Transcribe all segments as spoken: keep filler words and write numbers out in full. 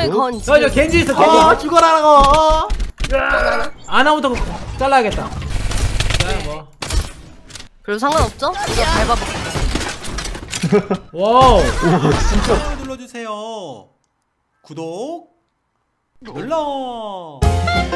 운명을 건 저 저 겐지 있어. 겐지 있어. 죽어라라고. 아나부터 잘라야겠다. 자 뭐. 별로 상관없죠? 이거 밟아볼게. 와우. 진짜 눌러주세요. 구독 눌러.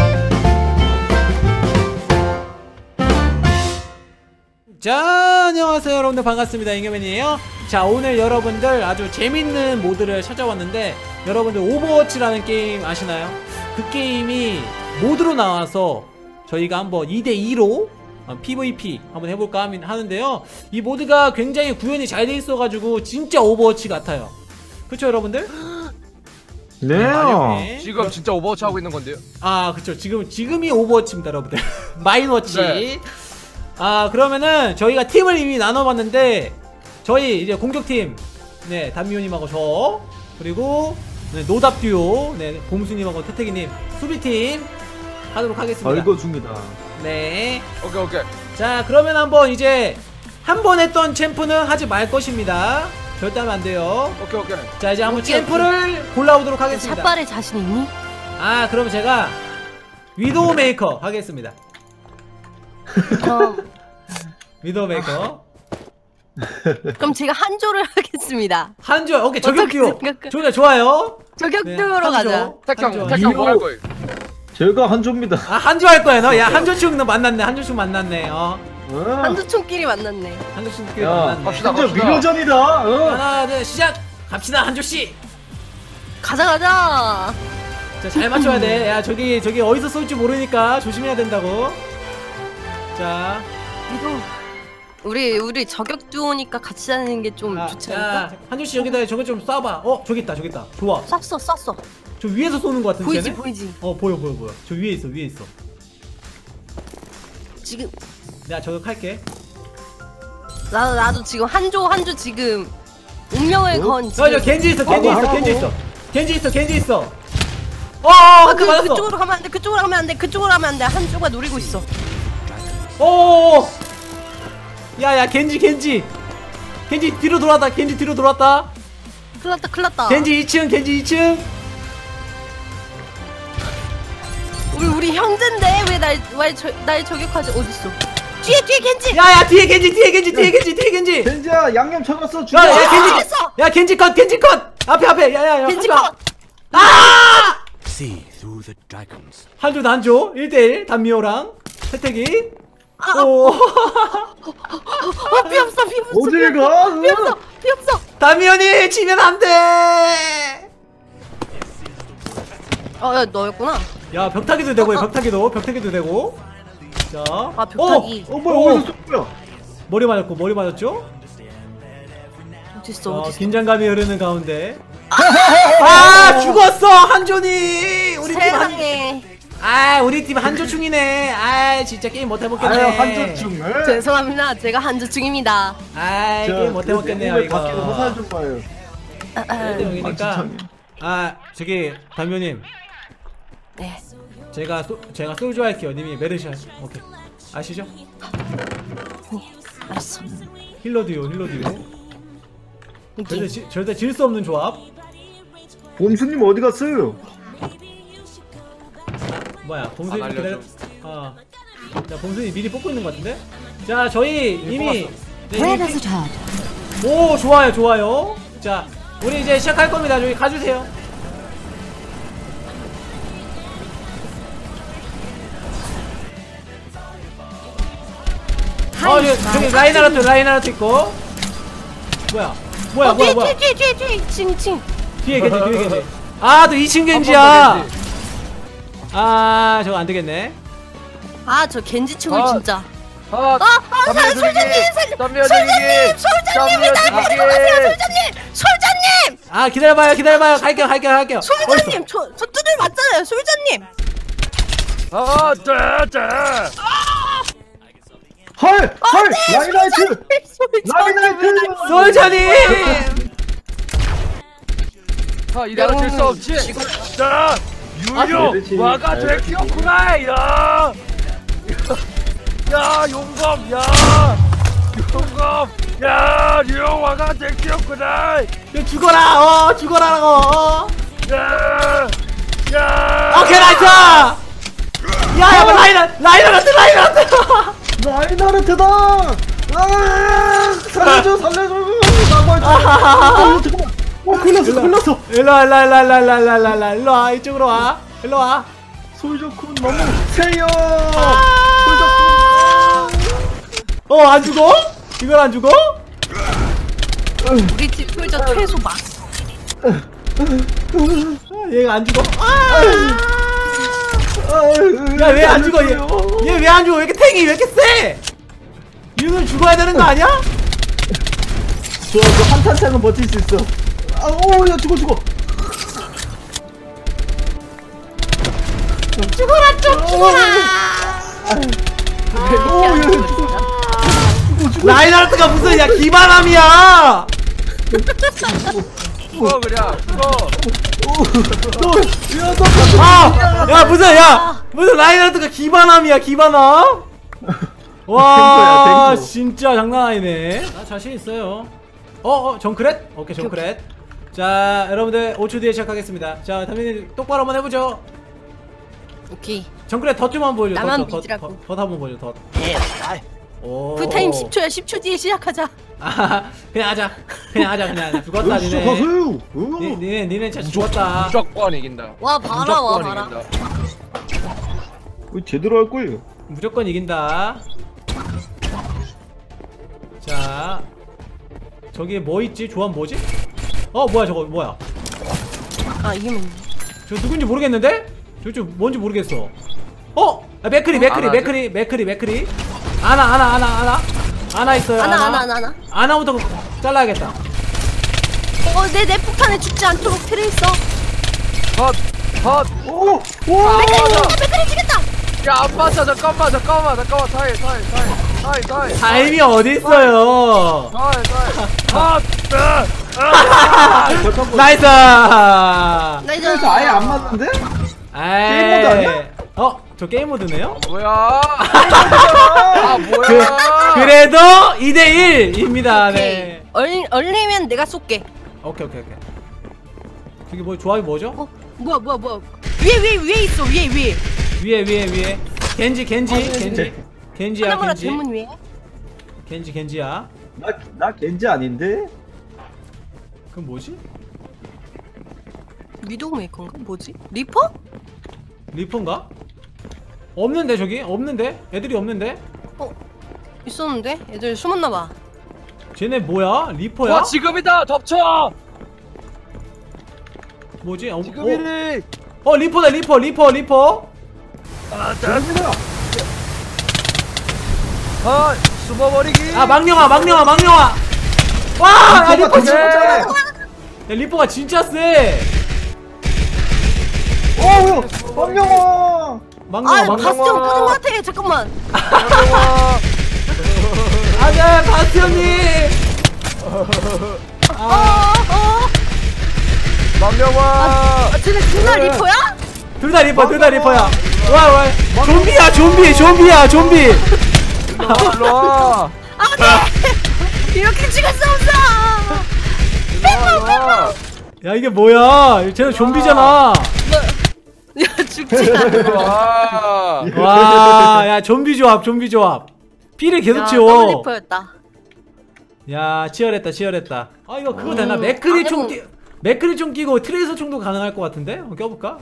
자, 안녕하세요 여러분들, 반갑습니다. 잉여맨이에요. 자, 오늘 여러분들 아주 재밌는 모드를 찾아왔는데, 여러분들 오버워치라는 게임 아시나요? 그 게임이 모드로 나와서 저희가 한번 이 대 이로 피브이피 한번 해볼까 하는데요, 이 모드가 굉장히 구현이 잘 돼 있어가지고 진짜 오버워치 같아요. 그쵸 여러분들? 네요. 네. 지금 진짜 오버워치 하고 있는 건데요. 아 그쵸, 지금 지금이 오버워치입니다 여러분들. 마인워치. 네. 아 그러면은 저희가 팀을 이미 나눠봤는데, 저희 이제 공격팀 네 담미호님하고 저, 그리고 네, 노답 듀오 네 봄수님하고 태태기님 수비팀 하도록 하겠습니다. 알고 중이다. 네. 오케이 오케이. 자 그러면 한번 이제 한 번 했던 챔프는 하지 말 것입니다. 절대 하면 안 돼요. 오케이 오케이. 자 이제 한번 오케이, 챔프를 골라오도록 하겠습니다. 샷발에 자신 있니? 아 그럼 제가 위도우 메이커 하겠습니다. 그럼 위도우 메이커. 그럼 제가 한조를 하겠습니다. 한조. 오케이 저격 어떻게 듀오. 생각해? 좋아 좋아요. 저격 네, 듀오로 한조. 가자. 택형 한조. 택형 뭐 할 거예요? 제가 한조입니다. 아 한조 할 거야 너. 야 한조충 너 만났네. 한조충 만났네. 어. 어. 한조총끼리 만났네. 한조충끼리 야, 만났네. 갑시다. 한조 미로전이다. 어. 하나 둘 시작. 갑시다 한조 씨. 가자 가자. 자 잘 맞춰야 돼. 야 저기 저기 어디서 쏠지 모르니까 조심해야 된다고. 자. 이거 우리 우리 저격 듀오니까 같이 다니는 게 좀 야, 좋지 야 않을까? 한조 씨 여기다 저거 좀 쏴봐. 어 저기 있다 저기 있다. 좋아. 쐈어 쐈어. 저 위에서 쏘는 거 같은데. 보이지 쟤네? 보이지. 어 보여 보여 보여. 저 위에 있어 위에 있어. 지금 내가 저격할게. 나도 나도 지금 한조 한조 지금 운명을 어? 건. 저 저 지금. 겐지 있어 겐지 하고, 있어 하고. 겐지 있어 겐지 있어 겐지 있어. 어 아, 한대 그, 맞았어. 그쪽으로 가면 안 돼. 그쪽으로 가면 안 돼. 그쪽으로 가면 안 돼. 한조가 노리고 있어. 오. 야야 겐지 겐지 겐지 뒤로 돌았다. 겐지 뒤로 돌았다. 큰일 났다 큰일 났다. 겐지 이 층 겐지 이 층. 우리 우리 형제인데 왜날왜날 저격하지? 어딨어? 뒤에 뒤에 겐지. 야야 뒤에 겐지 뒤에 겐지 뒤에 겐지 뒤에 겐지. 겐지야 양념 쳐놨어. 죽여. 야야 겐지. 알았어. 야 겐지 컷 겐지 컷. 앞에 앞에 야야야. 겐지 컷. 아! See through the dragons. 한조 한조 일 대 일 담미호랑 태태기. 아, 오. 아, 피 없어 피 없어. 어딜 가? 피 없어 피 없어. 담미호님 지면 안 돼. 어, 야 너였구나. 야 벽타기도 되고 벽타기도 벽타기도 되고. 자. 아, 벽타기. 어 뭐야 어디서 쏜 거야? 머리 맞았고 머리 맞았죠? 어딨어 어, 어딨어. 긴장감이 흐르는 가운데. 아 죽었어 한조니. 우리 팀 한. 세상에. 아 우리 팀 한조충이네. 아 진짜 게임 못 해먹겠네. 아유 한조충을. 죄송합니다. 제가 한조충입니다. 아 게임 못 해먹겠네요 이거. 밖에서 화살 좀 봐요. 일 대 영이니까. 만취창이야. 아 저기 담요님. 네. 제가 소, 제가 솔조 할게요. 님이 메르시 하시. 오케이. 아시죠? 알았어. 힐러 듀오 힐러 듀오. 절대 여기. 지, 절대 질 수 없는 조합. 봄수님 어디 갔어요? 뭐야 봄순이 안 기다려. 알려줘. 아. 자 봄순이 미리 뽑고 있는 것 같은데. 자 저희 이미. 네, 이미 피- 오 좋아요 좋아요. 자 우리 이제 시작할 겁니다. 저기 가주세요. 어 저기, 저기 라인하르트 라인하르트 있고. 뭐야 뭐야 어, 뭐야 뒤에 뭐야. 뒤에 뒤에 뒤에 뒤에 칭칭. 뒤에 겐지 뒤에 겐지. 아또 이 층 겐지야. 아 저거 안 되겠네. 아 저 겐지충을 아. 진짜. 아, 아, 아, 담배 살- 죽이기. 솔자님, 살- 담배 솔자님, 죽이기. 솔자님이 날 담배 데리고 가세요, 죽이기. 솔자님, 솔자님, 아 기다려봐요 기다려봐요. 갈게요 갈게요 갈게요. 솔자님, 저, 저 두들 맞잖아요, 솔자님. 아, 짜, 짜. 헐! 헐! 라이나이트! 솔자님, 라이나이트! 솔자님. 아, 이대로 질 수 없지. 자, 유유, 그렇지. 와가 알겠지. 되기였구나, 야. 야, 용검, 야, 용검, 야, 유유, 와가 되기였구나. 죽어라 어 죽어라라고. 어. 야, 오케이 나이스. 야야 뭐 라이너 라이너한테 라이너한테. 라인하르트다. 아, 살려줘 살려줘. 나고 있어. 어, 잠깐만. 어 걸렸어 걸렸어. 일로와 일로와 일로와 일로와 일로와 일로와 일로와 이쪽으로 와 일로와. 솔저쿤 너무 세요. 솔저쿤. 어 안 죽어? 이걸 안 죽어? 우리 팀 솔저 최소 막. 아, 얘가 안 죽어? 야 왜 안 죽어? 얘 왜 안 죽어? 왜 이렇게 탱이 왜 이렇게 세? 얘는 죽어야 되는 거 아니야? 저저 한탄창은 버틸 수 있어. 아오야 죽어 죽어. 죽어라 좀 죽어라. 오야 죽어 죽어 죽어. 라인하르트가 무슨 야 기반함이야? 죽어 그냥 죽어. 야너 아! 야 무슨 야 무슨 라인하르트가 기반함이야 기반함? 와 탱커야, 탱커. 진짜 장난 아니네. 나 자신 있어요. 어어 정크렛? 오케이 정크렛. 자 여러분들 오 초 뒤에 시작하겠습니다. 자 담임님 똑바로 한번 해보죠. 오케이. 정크렛 덧 좀 한번 보여줘. 나만 덧, 덧, 믿으라고. 덧, 덧 한번 보여줘 덧. 오. 쿨타임 십 초야. 십 초 뒤에 시작하자. 아 그냥 하자 그냥 하자 그냥 하자. 죽었다 니네. 시작하세요. 니, 니네 니네 진짜 죽었다. 무조건 이긴다. 와 봐라 와 무조건 봐라. 이긴다. 왜 제대로 할 거예요? 무조건 이긴다. 자 저기 뭐 있지? 조합 뭐지? 어 뭐야 저거 뭐야? 아 이기면. 저 누군지 모르겠는데? 저 좀 뭔지 모르겠어. 어? 아, 맥크리 맥크리 아나, 맥크리 맥크리 맥크리 아나 아나 아나 아나 아나 있어요. 하나 하나 하나 하나. 아나부터 잘라야겠다. 어내 내 폭탄에 죽지 않도록 트레이서. 헛 헛. 오! 오! 아 맞아. 맥크리 죽였다. 야안 맞아 잠깐만 잠깐만 잠깐만 타임 타임 타임 타임 타임 타임이 어디 있어요? 타임 타임. 헛. 나이스. 나이스. 그래서 아예 안 맞는데? 에이. 모드 아니야? 어? 저 게임 모드네요? 뭐야? 아 뭐야? 그, 그래도 이 대 일입니다. 오케이. 네. 얼 얼리면 내가 쏠게. 오케이 오케이 오케이. 저기 뭐 조합이 뭐죠? 어 뭐야 뭐야 뭐야. 위에 위에 위에 있어 위에 위에. 위에 위에 위에 겐지 겐지 겐지 겐지야 하나마라 겐지 대문 위에. 겐지 겐지야. 나, 나 겐지 아닌데? 그럼 뭐지? 위도우 메이커인가 뭐지? 리퍼? 리퍼인가? 없는데 저기 없는데 애들이 없는데 어 있었는데 애들 숨었나봐. 쟤네 뭐야 리퍼야? 와 지금이다 덮쳐. 뭐지? 어, 지금이니. 어, 어 리퍼다 리퍼 리퍼 리퍼. 저기다! 아 숨어버리기. 아 망령아 망령아 망령아. 와 야, 리퍼 리퍼가 진짜. 되게 야, 리퍼가 진짜 세. 오! 야! 황영아! 망령아 아 바스티온 망령아. 끄는 것 같아. 잠깐만. 아네 바스티온님. 아, 어어 망령아. 아 쟤네 둘다 리퍼야? 둘 다 리퍼 둘 다 리퍼야. 와 와. 좀비야 좀비 좀비야 좀비. 일로와. 안돼. 이렇게 찍을 수 없어. 일로와. 야 이게 뭐야? 쟤는 좀비잖아. 야 죽지 않아. 일로와. 와, 야 좀비 조합, 좀비 조합. 피를 계속 야, 치워. 더블 리퍼였다. 야, 치열했다, 치열했다. 아 이거 그거 되나? 음, 맥크리 안 총 해본- 끼, 맥크리 총 끼고 트레이서 총도 가능할 것 같은데? 한번 껴볼까?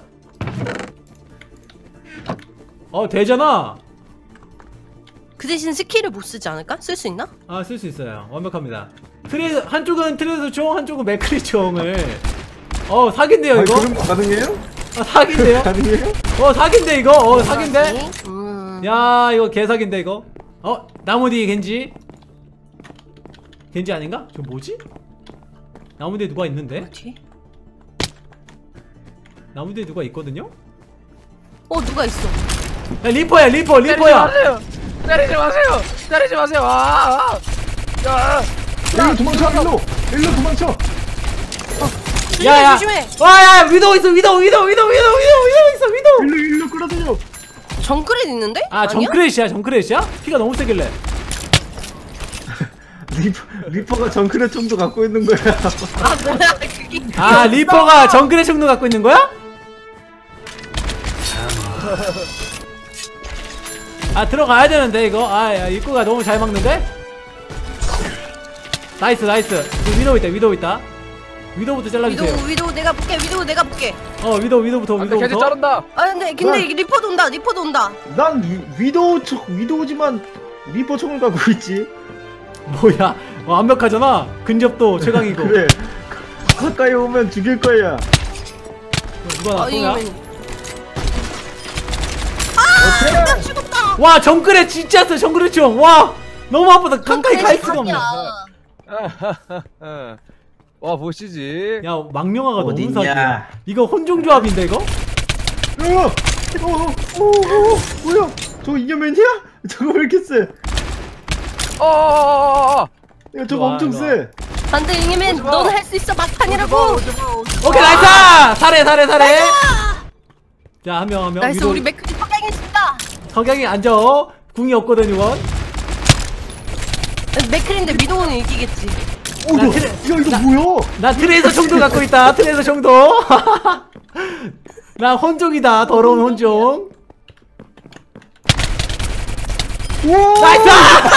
어 되잖아. 그 대신 스킬을 못 쓰지 않을까? 쓸 수 있나? 아 쓸 수 있어요. 완벽합니다. 트레이서 한쪽은 트레이서 총, 한쪽은 맥크리 총을. 어 사기인데요 아니, 이거? 그런 거 가능해요? 아 사기인데요? 가능해요? 어 사기인데 이거? 어 사기인데? 음. 야 이거 개사기인데 이거? 어? 나무 뒤에 겐지? 겐지 아닌가? 저 뭐지? 나무 뒤에 누가 있는데? 어디? 나무 뒤에 누가 있거든요? 어 누가 있어? 야 리퍼야 리퍼 때리지 리퍼야. 마세요. 때리지 마세요. 때리지 마세요. 아. 야. 일로 도망쳐 일로! 일로 도망쳐! 조심해 야야 조심해. 와야 위도우 있어 위도우 위도우 위도우 위도우 위도우 위도우 있어 위도우. 일로 일로 끌어들여! 정크렛 있는데? 아 아니야? 정크렛이야 정크렛이야? 피가 너무 세길래. 리퍼, 리퍼가 정크렛 총도 갖고 있는 거야. 아 뭐야 그게? 아 리퍼가 정크렛 총도 갖고 있는 거야? 아 들어가야 되는데 이거. 아 야, 입구가 너무 잘 막는데. 나이스 나이스. 위도우 있다 위도우 있다. 위도우부터 잘라주세요. 위도우 위도우 내가 볼게. 위도우 내가 볼게. 어 위도우 위도우부터 안돼 걔들 위도우부터. 자른다. 아 근데 근데 이게 리퍼도 온다. 리퍼도 온다. 난 위- 위도우 총 위도우지만 리퍼 총을 갖고 있지. 뭐야 어, 완벽하잖아. 근접도 최강이고. 그래. 가까이 오면 죽일 거야. 누가 나 아 쏘냐? 이거 어때? 나 죽었다. 와 정글에 진짜 쎄 정글의 총. 와 너무 아프다. 가까이 갈 수가 없네. 어. 와 보시지. 야 망령아가 너무 어딨냐? 사기야. 이거 혼종 조합인데 이거? 어, 어, 어, 어, 어, 뭐야? 저거 이겨맨이야? 저거 왜 이렇게 세? 어어어어어. 야, 저거 일로와, 엄청 일로와. 세. 안돼 잉여맨 오지마. 너는 할 수 있어. 막판이라고. 오케이 나이스! 살해 살해 살해. 자 한 명 한 명. 나이스 우리 맥크리 석양했습니다. 석양이 앉아. 궁이 없거든 이건. 맥크리인데 위도우는 이기겠지. 오, 나 야, 그래- 야, 이거 뭐야? 나 트레이서 총도 갖고 있다. 트레이서 총도. 나 혼종이다. 더러운 혼종. 우와! 나이스!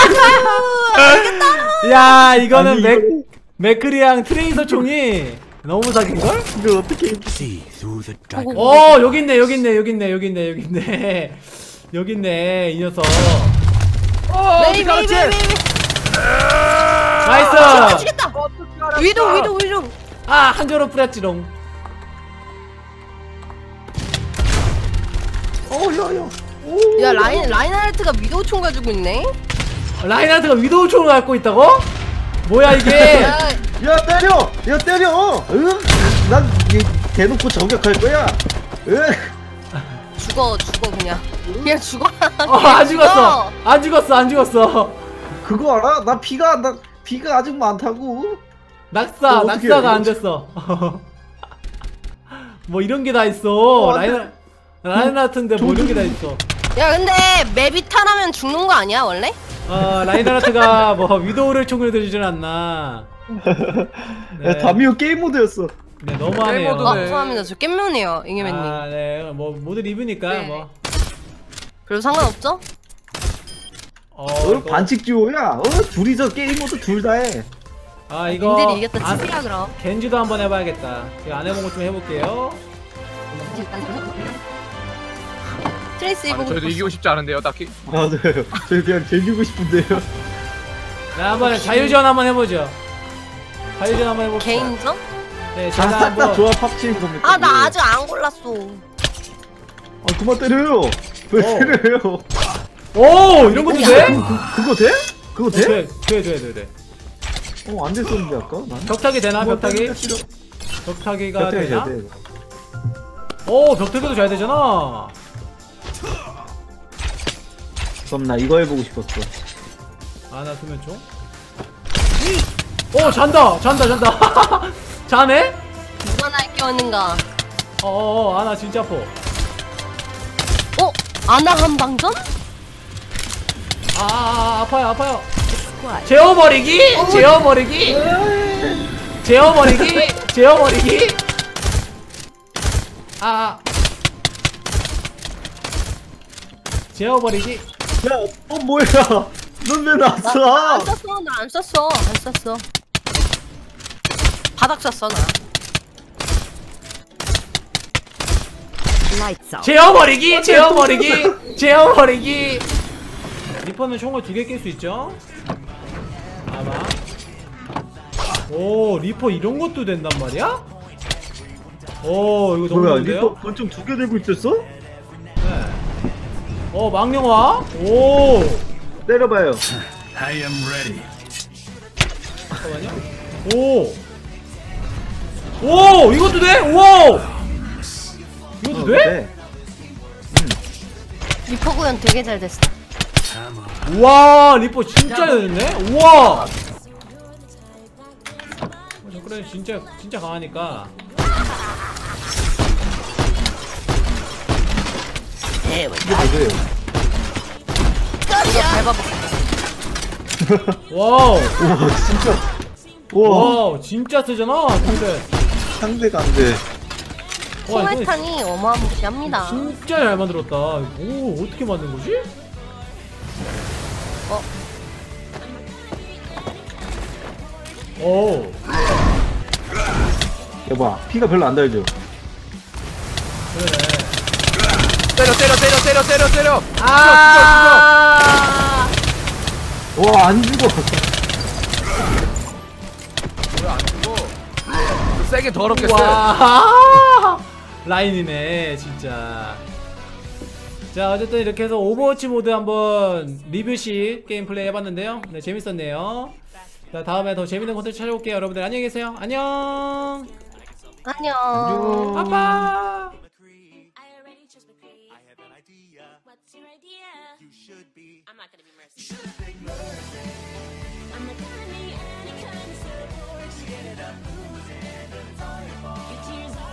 야 이거는 아니, 맥 이거- 맥크리랑 트레이서 총이 너무 사기인 걸? 이거 어떻게? 어 여기 있네 여기 있네 여기 있네 여기 있네 여기 있네 여기 있네 이 녀석. 어 메이 메이 메이 메이. 나이스. 죽겠다. 위도우 위도우 위도우. 아 한조로 뿌렸지롱. 어, 야, 야. 오. 야 라인 라인하르트가 위도우 총 가지고 있네. 라인하르트가 위도우 총을 갖고 있다고? 뭐야 이게? 야, 야, 때려! 야, 때려! 응? 난 이, 대놓고 저격할 거야. 응? 죽어 죽어 그냥. 그냥 죽어. 어, 안 죽었어. 안 죽었어 안 죽었어. 그거 알아? 나 피가 나 피가 아직 많다고. 낙사 어, 어떡해, 낙사가 안 이거 됐어. 뭐 이런 게 다 있어. 어, 안 돼. 라인 라인하르트인데 뭐 이런 게 다 있어. 야 근데 맵이 타라면 죽는 거 아니야 원래? 어 라인하르트가 뭐 위도우를 총을 들지는 않나. 야, 다미오 게임 모드였어. 네 너무하네요. 게임 어 네. 죄송합니다. 저 깻면이에요 잉여맨님. 아, 네. 뭐 모두 리뷰니까 네. 뭐. 그래도 상관없죠? 어, 어, 이거- 반칙 듀오야. 어, 둘이서 게임 모드 둘 다 해. 아, 이거 님들이 이겼다 아, 치즈야 그럼. 겐지도 한번 해 봐야겠다. 이거 안 해본 거 좀 해 볼게요. 트레이스 아니, 입고 저희도 이기고 싶지 않은데요 딱히. 아, 네. 저희 그냥 즐기고 싶은데요. 자, 한번 자유전 한번 해 보죠. 자유전 한번 해 봅시다. 개인전? 네, 제가 다 싹 다 한번 조합 합치는 겁니까? 아 나 아직 안 골랐어. 아, 그만 때려요. 왜 어. 때려요? 오, 이런 것도 돼? 그, 그거 돼? 그거 어, 돼? 돼, 돼, 돼, 돼, 돼. 어, 안 됐었는데 아까. 난. 벽타기 되나? 그만 벽타기? 때리기가 싫어. 벽타기가 벽타기 되나? 잘 돼. 오, 벽타기도 잘 되잖아. 그럼 나 이거 해보고 싶었어. 아, 나 수면 총. 오, 잔다, 잔다, 잔다. 자네? 누가 날 깨웠는가? 어, 어, 어, 아, 나 진짜 아파. 어? 아나 한방전? 아, 아, 아, 아파요, 아파요. 재워버리기? 재워버리기? 재워버리기? 재워버리기? 아, 아. 재워버리기? 야, 어 뭐야? 넌 왜 나, 났어? 나 안 썼어 나 안 썼어 안 썼어. 바닥 썼어 나. 재워버리기? 재워버리기? 재워버리기? 리퍼는 총을 두 개 낄 수 있죠? 아마. 오, 리퍼 이런 것도 된단 말이야? 오, 이거 너무 뭐야? 좋은데요? 리퍼 권총 두 개 들고 있었어? 네. 어, 망령화? 오! 때려봐요. 잠깐만요. 오! 오! 이것도 돼? 우와! 이것도 어, 돼? 네. 리퍼 구현 되게 잘 됐어. 우와! 리퍼 진짜 잘 됐네? 우와! 어, 그래, 진짜, 진짜 강하니까. 이게 뭐예요? 이거 밟아볼게. 와우! 우와, 진짜. 우와, 와우! 진짜 세잖아, 근데. 상대가 안 돼. 와, 이거 킹알탄이 어마무시합니다. 진짜 잘 만들었다. 오, 어떻게 만든 거지? 어. 오. 여봐, 피가 별로 안 달죠? 그러네. 때려 때려 때려 때려 때려 때려. 아. 와, 안 죽어. 왜안 죽어? 너 세게 더럽게 세. 와. 라인이네, 진짜. 자, 어쨌든 이렇게 해서 오버워치 모드 한번 리뷰식 게임 플레이 해봤는데요. 네, 재밌었네요. 자, 다음에 더 재밌는 콘텐츠 찾아올게요. 여러분들 안녕히 계세요. 안녕. 안녕. 안녕. 아빠. I already chose my creed. I have an idea. What's your idea? You should be. I'm not gonna be merciful. I'm not gonna be any kind of support. Get it up, lose it, and it's all your fault. Your tears are